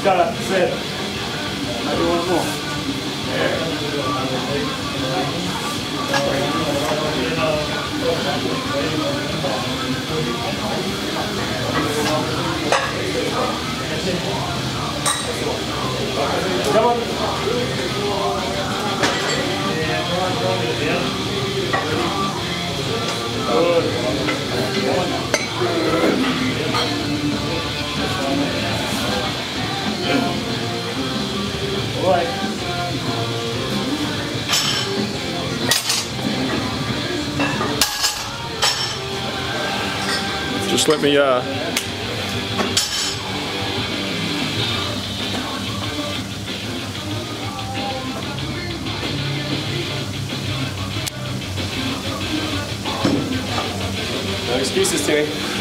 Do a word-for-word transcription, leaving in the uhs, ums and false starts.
scala zero. Ma devo un po'. Andiamo. Right. Just let me uh No excuses, Timmy.